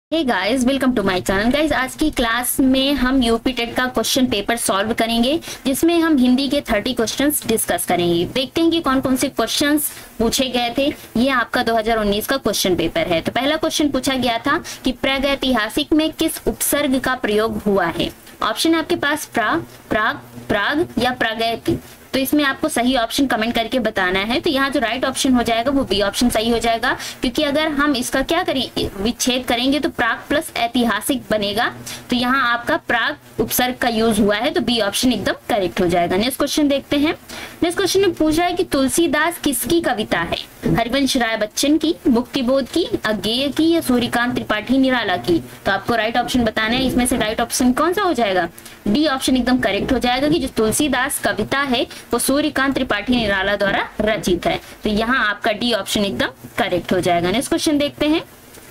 Hey guys, welcome to my channel. Guys, आज की class में हम यूपी टेट का क्वेश्चन पेपर सॉल्व करेंगे, जिसमें हम हिंदी के 30 क्वेश्चंस डिस्कस करेंगे। देखते हैं कि कौन कौन से क्वेश्चंस पूछे गए थे। ये आपका 2019 का क्वेश्चन पेपर है। तो पहला क्वेश्चन पूछा गया था कि प्रागैतिहासिक में किस उपसर्ग का प्रयोग हुआ है। ऑप्शन है आपके पास प्राग, प्राग, प्राग या प्रागैति। तो इसमें आपको सही ऑप्शन कमेंट करके बताना है। तो यहाँ जो राइट ऑप्शन हो जाएगा वो बी ऑप्शन सही हो जाएगा, क्योंकि अगर हम इसका क्या करें, विच्छेद करेंगे तो प्राग प्लस ऐतिहासिक बनेगा। तो यहाँ आपका प्राग उपसर्ग का यूज हुआ है, तो बी ऑप्शन एकदम करेक्ट हो जाएगा। नेक्स्ट क्वेश्चन देखते हैं। नेक्स्ट क्वेश्चन में पूछ रहा है कि तुलसीदास किसकी कविता है। हरिवंश राय बच्चन की, मुक्तिबोध की, अज्ञेय की या सूर्यकांत त्रिपाठी निराला की। तो आपको राइट ऑप्शन बताना है। इसमें से राइट ऑप्शन कौन सा हो जाएगा? डी ऑप्शन एकदम करेक्ट हो जाएगा कि जो तुलसीदास कविता है वो सूर्यकांत त्रिपाठी निराला द्वारा रचित है। तो यहाँ आपका डी ऑप्शन एकदम करेक्ट हो जाएगा। नेक्स्ट क्वेश्चन देखते हैं।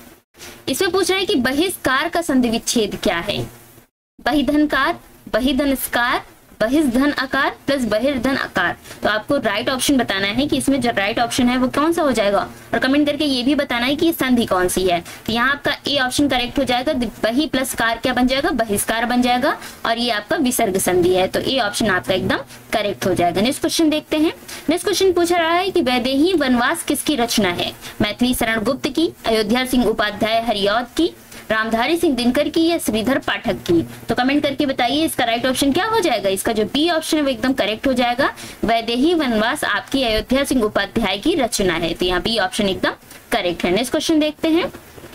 इसमें पूछ रहा है कि बहिष्कार का संधि विच्छेद क्या है। बहिधनकार, बहिधनस्कार, बहिर्धन आकार प्लस बहिर्धन आकार। तो आपको राइट ऑप्शन बताना है कि इसमें जो राइट ऑप्शन है वो कौन सा हो जाएगा, और कमेंट करके ये भी बताना है कि ये संधि कौन सी है। तो यहाँ आपका ए ऑप्शन करेक्ट हो जाएगा। बहि प्लस कार क्या बन जाएगा? बहिष्कार बन जाएगा, और ये आपका विसर्ग संधि है। तो ए ऑप्शन आपका एकदम करेक्ट हो जाएगा। नेक्स्ट क्वेश्चन देखते हैं। नेक्स्ट क्वेश्चन पूछा रहा है कि वैदेही वनवास किसकी रचना है। मैथिली शरण गुप्त की, अयोध्या सिंह उपाध्याय हरिऔध की, रामधारी सिंह दिनकर की या श्रीधर पाठक की। तो कमेंट करके बताइए इसका राइट ऑप्शन क्या हो जाएगा। इसका जो बी ऑप्शन है वो एकदम करेक्ट हो जाएगा। वैदेही वनवास आपकी अयोध्या सिंह उपाध्याय की रचना है। तो यहाँ बी ऑप्शन एकदम करेक्ट है। नेक्स्ट क्वेश्चन देखते हैं।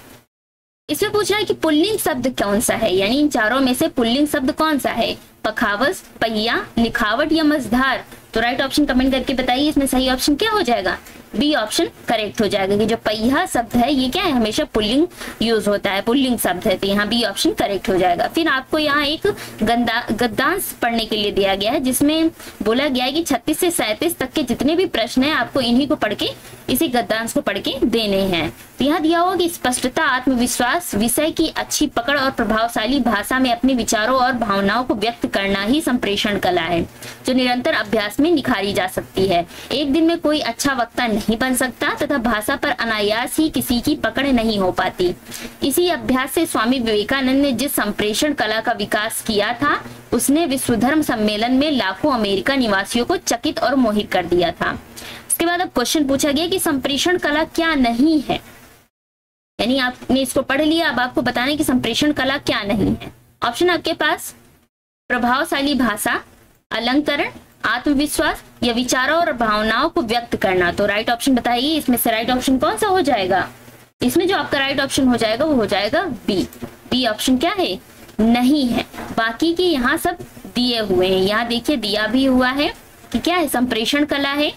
इसमें पूछा है कि पुल्लिंग शब्द कौन सा है, यानी इन चारों में से पुल्लिंग शब्द कौन सा है। पखावज, पहिया, लिखावट या मझधार। तो राइट ऑप्शन कमेंट करके बताइए इसमें सही ऑप्शन क्या हो जाएगा। बी ऑप्शन करेक्ट हो जाएगा कि जो पहिया शब्द है ये क्या है, हमेशा पुल्लिंग यूज होता है, पुल्लिंग शब्द है। तो यहाँ बी ऑप्शन करेक्ट हो जाएगा। फिर आपको यहाँ एक गद्यांश पढ़ने के लिए दिया गया है, जिसमें बोला गया है कि 36 से 37 तक के जितने भी प्रश्न है आपको इन्हीं को पढ़ के, इसी गद्यांश को पढ़ के देने हैं। तो यहाँ दिया होगा कि स्पष्टता, आत्मविश्वास, विषय की अच्छी पकड़ और प्रभावशाली भाषा में अपने विचारों और भावनाओं को व्यक्त करना ही संप्रेषण कला है, जो निरंतर अभ्यास में निखारी जा सकती है। एक दिन में कोई अच्छा वक्ता नहीं बन सकता तथा भाषा पर अनायास ही किसी की पकड़ नहीं हो पाती। इसी अभ्यास से स्वामी विवेकानंद ने जिस संप्रेषण कला का विकास किया था, उसने विश्व धर्म सम्मेलन में लाखों अमेरिका निवासियों को चकित और मोहित कर दिया था। इसके बाद अब क्वेश्चन पूछा गया कि संप्रेषण कला क्या नहीं है, यानी आपने इसको पढ़ लिया, अब आपको बताना है कि संप्रेषण कला क्या नहीं है। ऑप्शन आपके पास प्रभावशाली भाषा, अलंकरण, आत्मविश्वास या विचारों और भावनाओं को व्यक्त करना। तो राइट ऑप्शन बताइए इसमें से राइट ऑप्शन कौन सा हो जाएगा। इसमें जो आपका राइट ऑप्शन हो जाएगा वो हो जाएगा बी। बी ऑप्शन क्या है? नहीं है। बाकी के यहाँ सब दिए हुए हैं। यहाँ देखिए दिया भी हुआ है कि क्या है, संप्रेषण कला है,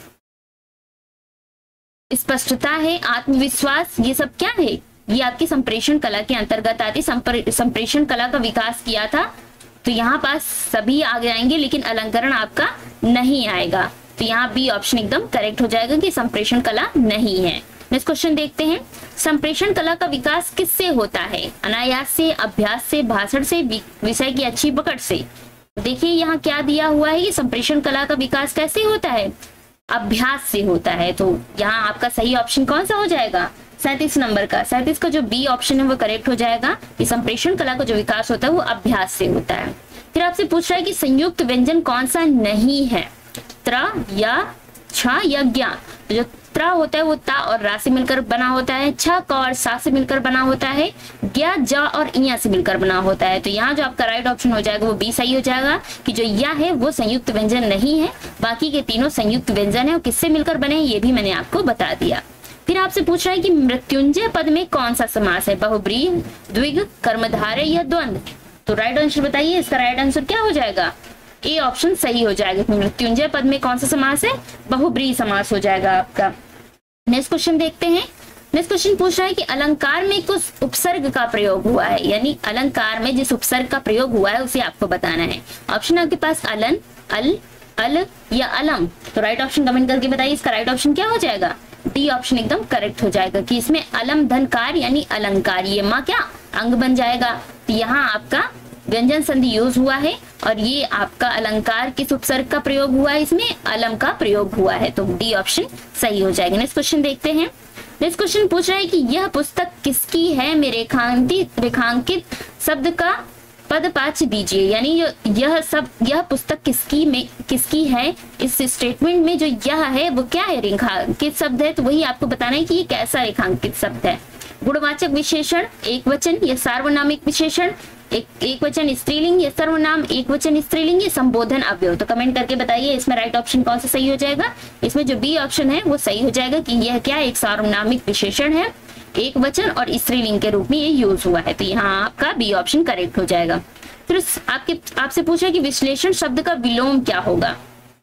स्पष्टता है, आत्मविश्वास, ये सब क्या है, ये आपकी संप्रेषण कला के अंतर्गत आती। संप्रेषण कला का विकास किया था, तो यहाँ पास सभी आ जाएंगे, लेकिन अलंकरण आपका नहीं आएगा। तो यहाँ बी ऑप्शन एकदम करेक्ट हो जाएगा कि संप्रेषण कला नहीं है। नेक्स्ट क्वेश्चन देखते हैं। संप्रेषण कला का विकास किससे होता है? अनायास से, अभ्यास से, भाषण से, विषय की अच्छी पकड़ से। देखिए यहाँ क्या दिया हुआ है कि संप्रेषण कला का विकास कैसे होता है? अभ्यास से होता है। तो यहाँ आपका सही ऑप्शन कौन सा हो जाएगा? 37 नंबर का, 37 का जो बी ऑप्शन है वो करेक्ट हो जाएगा कि संप्रेषण कला का जो विकास होता है वो अभ्यास से होता है। फिर आपसे पूछ रहा है कि संयुक्त व्यंजन कौन सा नहीं है, त्र या छ या ज्ञा। तो जो त्र होता है वो ता और रा से मिलकर बना होता है, छ क और सा से मिलकर बना होता है, ज्ञा ज और इया से मिलकर बना होता है। तो यहाँ जो आपका राइट ऑप्शन हो जाएगा वो बी सही हो जाएगा कि जो या है वो संयुक्त व्यंजन नहीं है, बाकी के तीनों संयुक्त व्यंजन है। और किससे मिलकर बने ये भी मैंने आपको बता दिया। फिर आपसे पूछ रहा है कि मृत्युंजय पद में कौन सा समास है, बहुब्रीहि, द्विग, कर्मधारय या द्वंद्व। तो राइट आंसर बताइए, इसका राइट आंसर क्या हो जाएगा? ए ऑप्शन सही हो जाएगा। मृत्युंजय पद में कौन सा समास है? बहुब्रीहि समास हो जाएगा आपका। नेक्स्ट क्वेश्चन देखते हैं। नेक्स्ट क्वेश्चन पूछ रहा है कि अलंकार में कुछ उपसर्ग का प्रयोग हुआ है, यानी अलंकार में जिस उपसर्ग का प्रयोग हुआ है उसे आपको बताना है। ऑप्शन आपके पास अलन, अल, अल या अलम। तो राइट ऑप्शन कमेंट करके बताइए इसका राइट ऑप्शन क्या हो जाएगा। डी ऑप्शन एकदम करेक्ट हो जाएगा कि इसमें अलम धनकार यानी अलंकार, ये माँ क्या अंग बन जाएगा। तो यहाँ आपका व्यंजन संधि यूज हुआ है, और ये आपका अलंकार किस उपसर्ग का प्रयोग हुआ है, इसमें अलम का प्रयोग हुआ है। तो डी ऑप्शन सही हो जाएगा। नेक्स्ट क्वेश्चन देखते हैं। नेक्स्ट क्वेश्चन पूछ रहा है कि यह पुस्तक किसकी है, में रेखांकित शब्द का पदपाच दीजिए। यानी यह पुस्तक किसकी है, इस स्टेटमेंट में जो यह है वो क्या है, रेखांकित शब्द है, तो वही आपको बताना है कि ये कैसा रेखांकित शब्द है। गुणवाचक विशेषण एक वचन या सार्वनामिक विशेषण, एक वचन स्त्रीलिंग या सर्वनाम एक वचन स्त्रीलिंग या संबोधन अवयव। तो कमेंट करके बताइए इसमें राइट ऑप्शन कौन सा सही हो जाएगा। इसमें जो बी ऑप्शन है वो सही हो जाएगा कि यह क्या एक सार्वनामिक विशेषण है, एक वचन और स्त्रीलिंग के रूप में ये यूज हुआ है। तो यहाँ आपका बी ऑप्शन करेक्ट हो जाएगा। फिर आपसे पूछा कि विश्लेषण शब्द का विलोम क्या होगा,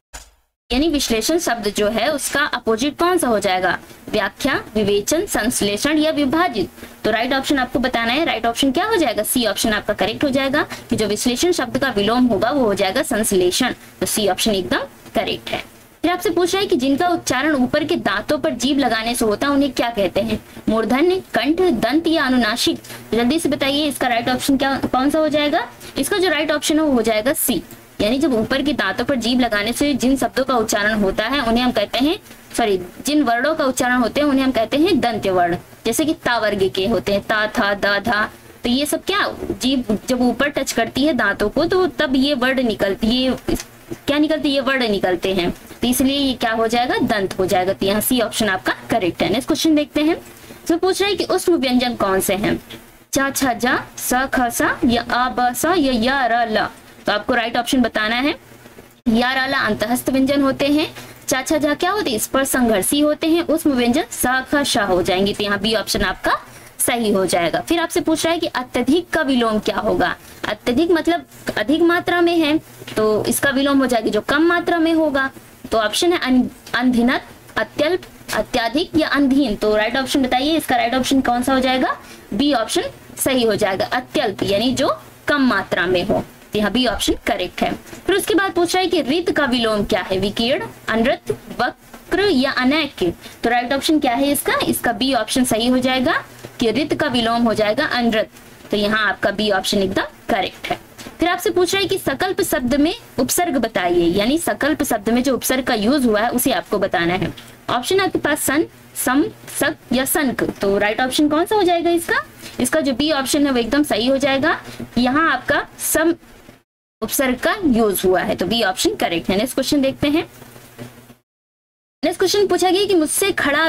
यानी विश्लेषण शब्द जो है उसका अपोजिट कौन सा हो जाएगा, व्याख्या, विवेचन, संश्लेषण या विभाजित। तो राइट ऑप्शन आपको बताना है, राइट ऑप्शन क्या हो जाएगा, सी ऑप्शन आपका करेक्ट हो जाएगा कि जो विश्लेषण शब्द का विलोम होगा वो हो जाएगा संश्लेषण। तो सी ऑप्शन एकदम करेक्ट है। फिर आपसे पूछ रहा है कि जिनका उच्चारण ऊपर के दांतों पर जीभ लगाने से होता है उन्हें क्या कहते हैं, मूर्धन्य, कंठ, दंत या अनुनासिक। तो जल्दी से बताइए इसका राइट ऑप्शन कौन सा हो जाएगा। इसका जो राइट ऑप्शन है वो हो जाएगा सी, यानी जब ऊपर के दांतों पर जीभ लगाने से जिन शब्दों का उच्चारण होता है उन्हें हम कहते हैं, जिन वर्णों का उच्चारण होते हैं उन्हें हम कहते हैं दंत्य वर्ण। जैसे कि ता वर्ग के होते हैं, ता, था, दा, धा। तो ये सब क्या, जीभ जब ऊपर टच करती है दांतों को तो तब ये वर्ड निकलती है, क्या निकलती है, ये वर्ड निकलते हैं। तो इसलिए ये क्या हो जाएगा, दंत हो जाएगा। तो यहाँ सी ऑप्शन आपका करेक्ट है। नेक्स्ट क्वेश्चन देखते हैं। तो पूछ रहा है कि ऊष्म व्यंजन कौन से हैं, चा, छा, जा, स, ख, सा या आ, ब, स या य, र, ल। तो आपको राइट ऑप्शन बताना है। या, र, ल अंतःस्थ व्यंजन होते हैं, चा, छा, जा क्या होते हैं, स्पर्श संघर्षी होते हैं, ऊष्म व्यंजन स, ख, श हो जाएंगे। तो यहाँ बी ऑप्शन आपका सही हो जाएगा। फिर आपसे पूछ रहा है कि अत्यधिक का विलोम क्या होगा। अत्यधिक मतलब अधिक मात्रा में है तो इसका विलोम हो जाएगा जो कम मात्रा में होगा। तो ऑप्शन है अनधिनत, अत्यल्प, अत्याधिक या अनधीन। तो राइट ऑप्शन बताइए इसका राइट ऑप्शन कौन सा हो जाएगा, बी ऑप्शन सही हो जाएगा, अत्यल्प यानी जो कम मात्रा में हो। तो यहाँ बी ऑप्शन करेक्ट है। फिर उसके बाद पूछ रहा है कि रित का विलोम क्या है, विकीर्ण, अनृत, वक्र या अनैक्य। तो राइट ऑप्शन क्या है इसका बी ऑप्शन सही हो जाएगा कि रित का विलोम हो जाएगा अनृत। तो यहाँ आपका बी ऑप्शन एकदम करेक्ट है। फिर आपसे पूछ रहा है कि सकल्प शब्द में उपसर्ग बताइए, यानी सकल्प शब्द में जो उपसर्ग का यूज हुआ है उसे आपको बताना है। ऑप्शन आपके पास सन, सम, सक या संक। तो राइट ऑप्शन कौन सा हो जाएगा इसका जो बी ऑप्शन है वो एकदम सही हो जाएगा। यहाँ आपका सम उपसर्ग का यूज हुआ है, तो बी ऑप्शन करेक्ट है। नेक्स्ट क्वेश्चन देखते हैं। नेक्स्ट क्वेश्चन पूछा गया कि मुझसे खड़ा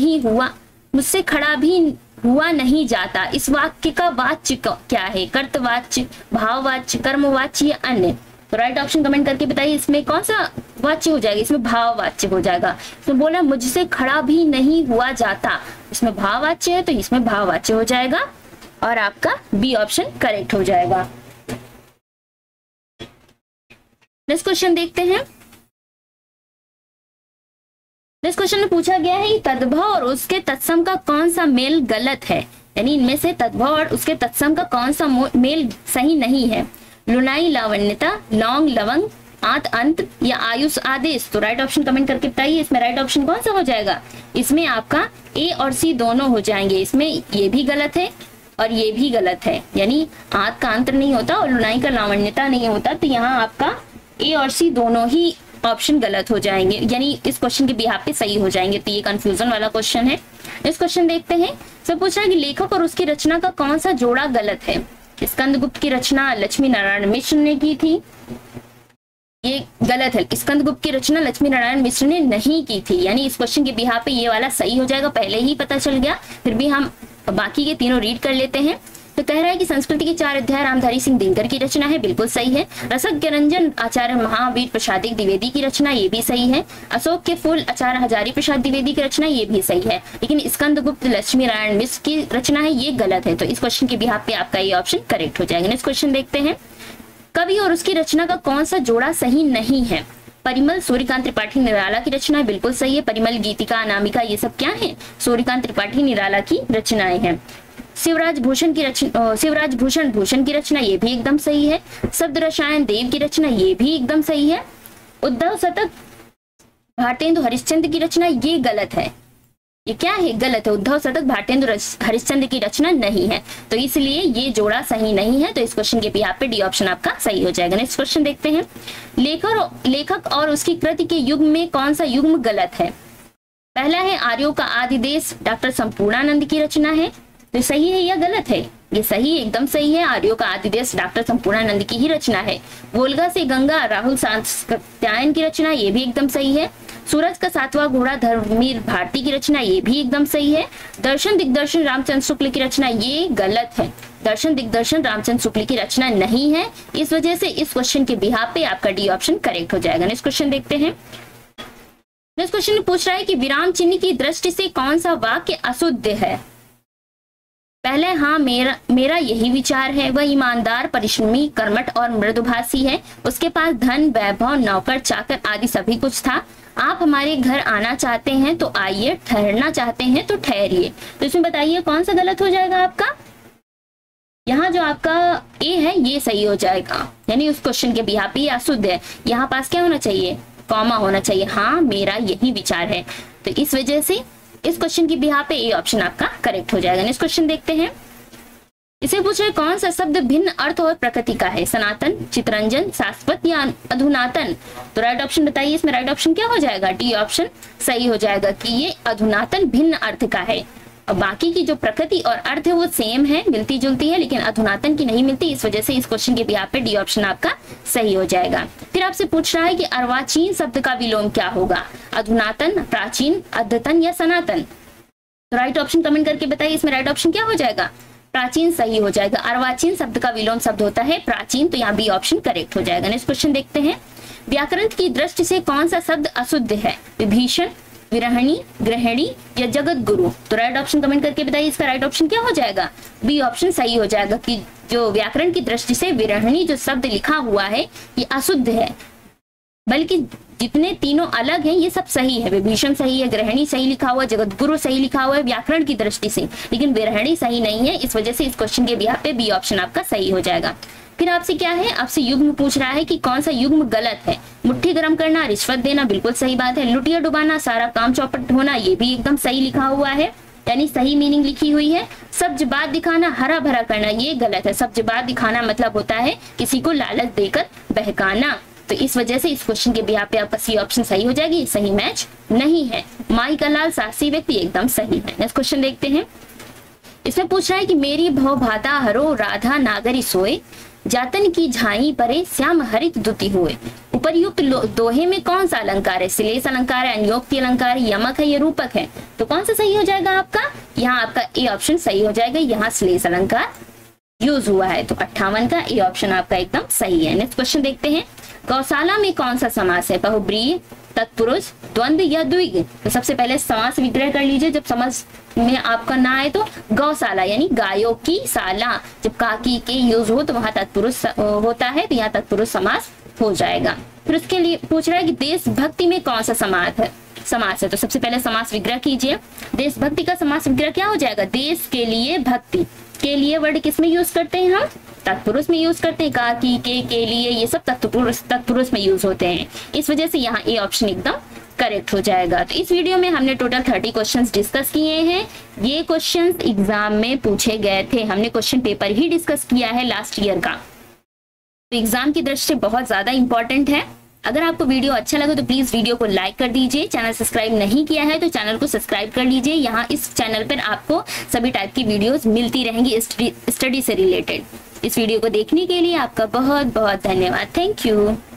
भी हुआ नहीं जाता, इस वाक्य का वाच्य क्या है, कर्तवाच्य, भाववाच्य, कर्मवाच्य या अन्य। तो राइट ऑप्शन कमेंट करके बताइए इसमें कौन सा वाच्य हो जाएगा, इसमें भाववाच्य हो जाएगा। तो बोला मुझसे खड़ा भी नहीं हुआ जाता, इसमें भाववाच्य है तो इसमें भाववाच्य हो जाएगा और आपका बी ऑप्शन करेक्ट हो जाएगा। नेक्स्ट क्वेश्चन देखते हैं। नेक्स्ट क्वेश्चन में पूछा गया है तद्भव और उसके तत्सम का कौन सा मेल गलत है, यानी इनमें से तद्भव और उसके तत्सम का कौन सा मेल सही नहीं है। लुनाई लावण्यता, लौंग लवंग, आंत अंत या आयुष आदेश। तो राइट ऑप्शन कमेंट करके बताइए इसमें राइट ऑप्शन कौन सा हो जाएगा। इसमें आपका ए और सी दोनों हो जाएंगे, इसमें ये भी गलत है और ये भी गलत है, यानी आंत का अंत नहीं होता और लुनाई का लावण्यता नहीं होता। तो यहाँ आपका ए और सी दोनों ही ऑप्शन गलत हो जाएंगे, यानी इस क्वेश्चन के बिहाफ पे सही हो जाएंगे। तो ये कंफ्यूजन वाला क्वेश्चन है। इस क्वेश्चन देखते हैं। सब पूछा है कि लेखक और उसकी रचना का कौन सा जोड़ा गलत है। स्कंदगुप्त की रचना लक्ष्मी नारायण मिश्र ने की थी, ये गलत है। स्कंदगुप्त की रचना लक्ष्मी नारायण मिश्र ने नहीं की थी, यानी इस क्वेश्चन के बिहाफ पे ये वाला सही हो जाएगा। पहले ही पता चल गया, फिर भी हम बाकी के तीनों रीड कर लेते हैं। तो कह रहा है कि संस्कृति के 4 अध्याय रामधारी सिंह दिनकर की रचना है, बिल्कुल सही है। रसज्ञ रंजन आचार्य महावीर प्रसाद द्विवेदी की रचना, ये भी सही है। अशोक के फूल आचार्य हजारी प्रसाद द्विवेदी की रचना, ये भी सही है। लेकिन स्कंदगुप्त लक्ष्मी नारायण मिश्र की रचना है, ये गलत है। तो इस क्वेश्चन के बिहाफ पे आपका ये ऑप्शन करेक्ट हो जाएगा। नेक्स्ट क्वेश्चन देखते हैं। कवि और उसकी रचना का कौन सा जोड़ा सही नहीं है। परिमल सूर्यकांत त्रिपाठी निराला की रचना है, बिल्कुल सही है। परिमल, गीतिका, अनामिका ये सब क्या है, सूर्यकांत त्रिपाठी निराला की रचनाएं हैं। शिवराज भूषण की रचना, ये भी एकदम सही है। शब्द रसायन देव की रचना, ये भी एकदम सही है। उद्धव शतक भारतेंदु हरिश्चंद्र की रचना, ये गलत है। ये क्या है, गलत है। उद्धव शतक भारतेंदु हरिश्चंद्र की रचना नहीं है, तो इसलिए ये जोड़ा सही नहीं है। तो इस क्वेश्चन के बिहाफ पे डी ऑप्शन आपका सही हो जाएगा। नेक्स्ट क्वेश्चन देखते हैं। लेखक और उसकी कृति के युग्म में कौन सा युग्म गलत है। पहला है आर्यों का आदि देश डॉक्टर संपूर्णानंद की रचना है। तो सही है या गलत है? ये सही, एकदम सही है। आर्यों का आदि देश डॉक्टर संपूर्णानंद की ही रचना है। वोल्गा से गंगा राहुल सातत्यायन की रचना, ये भी एकदम सही है। सूरज का सातवां घोड़ा धर्मवीर भारती की रचना, ये भी एकदम सही है। दर्शन दिग्दर्शन रामचंद्र शुक्ल की रचना, ये गलत है। दर्शन दिग्दर्शन रामचंद्र शुक्ल की रचना नहीं है। इस वजह से इस क्वेश्चन के बिहाफ पे आपका डी ऑप्शन करेक्ट हो जाएगा। नेक्स्ट क्वेश्चन देखते हैं। नेक्स्ट क्वेश्चन पूछ रहा है कि विराम चिन्ह की दृष्टि से कौन सा वाक्य अशुद्ध है? पहले, हाँ मेरा यही विचार है, वह ईमानदार, परिश्रमी, कर्मठ और मृदुभाषी है। उसके पास धन, वैभव, नौकर, चाकर आदि सभी कुछ था। आप हमारे घर आना चाहते हैं तो आइए, ठहरना चाहते हैं तो ठहरिए। तो इसमें बताइए कौन सा गलत हो जाएगा आपका? यहाँ जो आपका ए है ये सही हो जाएगा, यानी उस क्वेश्चन के बिहाफ पे अशुद्ध है। यहाँ पास क्या होना चाहिए? कॉमा होना चाहिए। हाँ मेरा यही विचार है। तो इस वजह से इस क्वेश्चन की बिहाफ पे ए ऑप्शन आपका करेक्ट हो जाएगा। नेक्स्ट क्वेश्चन देखते हैं। इसे पूछे कौन सा शब्द भिन्न अर्थ और प्रकृति का है? सनातन, चितरंजन, शाश्वत या अधुनातन? तो राइट ऑप्शन बताइए। इसमें राइट ऑप्शन क्या हो जाएगा? डी ऑप्शन सही हो जाएगा कि ये अधुनातन भिन्न अर्थ का है। और बाकी की जो प्रकृति और अर्थ है वो सेम है, मिलती जुलती है, लेकिन अधुनातन की नहीं मिलती। इस वजह से इस क्वेश्चन के बिहाफ पे डी ऑप्शन आपका सही हो जाएगा। फिर आपसे पूछ रहा है कि अर्वाचीन शब्द का विलोम क्या होगा? अधुनातन, प्राचीन, अद्यतन या सनातन? तो राइट ऑप्शन कमेंट करके बताइए। इसमें राइट ऑप्शन क्या हो जाएगा? प्राचीन सही हो जाएगा। अर्वाचीन शब्द का विलोम शब्द होता है प्राचीन, तो यहाँ बी ऑप्शन करेक्ट हो जाएगा। नेक्स्ट क्वेश्चन देखते हैं। व्याकरण की दृष्टि से कौन सा शब्द अशुद्ध है? विभीषण, विरहणी, गृहिणी या जगत गुरु? तो राइट ऑप्शन कमेंट करके बताइए। इसका राइट ऑप्शन क्या हो जाएगा? बी ऑप्शन सही हो जाएगा कि जो व्याकरण की दृष्टि से विरहणी जो शब्द लिखा हुआ है ये अशुद्ध है, बल्कि जितने तीनों अलग हैं ये सब सही है। विभीषण सही है, गृहिणी सही लिखा हुआ है, जगत गुरु सही लिखा हुआ है व्याकरण की दृष्टि से, लेकिन विरहणी सही नहीं है। इस वजह से इस क्वेश्चन के बिहाफ पे बी ऑप्शन आपका सही हो जाएगा। फिर आपसे क्या है? आपसे युग्म पूछ रहा है कि कौन सा युग्म गलत है? मुट्ठी गर्म करना, रिश्वत देना, बिल्कुल सही बात है। लुटिया डुबाना, सारा काम चौपट होना, ये भी एकदम सही लिखा हुआ है, यानी सही मीनिंग लिखी हुई है। सब्ज बात दिखाना, हरा भरा करना, ये गलत है। सब्ज बात दिखाना मतलब होता है किसी को लालच देकर बहकाना। तो इस वजह से इस क्वेश्चन के बिहाफ पे आपका सी ऑप्शन सही हो जाएगी। सही मैच नहीं है। माई का लाल साहसी व्यक्ति एकदम सही है। नेक्स्ट क्वेश्चन देखते हैं। इसमें पूछ रहा है कि मेरी भव भाता हरो राधा नागरी सोए, जातन की झाई परे श्याम हरित दुति हुए। उपर्युक्त दोहे में कौन सा अलंकार है? श्लेष अलंकार है, अन्योक्ति अलंकार है, यमक है या रूपक है? तो कौन सा सही हो जाएगा आपका? यहाँ आपका ए ऑप्शन सही हो जाएगा। यहाँ श्लेष अलंकार यूज हुआ है, तो 58 का ए ऑप्शन आपका एकदम सही है। नेक्स्ट क्वेश्चन देखते हैं। गौशाला में कौन सा समास है? बहुब्रीहि, तत्पुरुष, द्वंद्व या द्विग? तो सबसे पहले समास विग्रह कर लीजिए। जब समास में आपका ना आए तो गौशाला यानी गायों की शाला, जब काकी के यूज हो तो वहां तत्पुरुष होता है, तो यहाँ तत्पुरुष समास हो जाएगा। फिर उसके लिए पूछ रहा है कि देशभक्ति में कौन सा समास है? तो सबसे पहले समास विग्रह कीजिए। देशभक्ति का समास विग्रह क्या हो जाएगा? देश के लिए भक्ति। के लिए वर्ड किस में यूज करते हैं हम? तत्पुरुष में यूज करते हैं। काकी, के लिए, ये सब तत्पुरुष में यूज होते हैं। इस वजह से यहाँ ए ऑप्शन एकदम करेक्ट हो जाएगा। तो इस वीडियो में हमने टोटल 30 क्वेश्चंस डिस्कस किए हैं। ये क्वेश्चंस एग्जाम में पूछे गए थे। हमने क्वेश्चन पेपर ही डिस्कस किया है लास्ट ईयर का, तो एग्जाम की दृष्टि से बहुत ज्यादा इंपॉर्टेंट है। अगर आपको वीडियो अच्छा लगे तो प्लीज वीडियो को लाइक कर दीजिए। चैनल सब्सक्राइब नहीं किया है तो चैनल को सब्सक्राइब कर लीजिए। यहाँ इस चैनल पर आपको सभी टाइप की वीडियोस मिलती रहेंगी स्टडी से रिलेटेड। इस वीडियो को देखने के लिए आपका बहुत बहुत धन्यवाद। Thank you.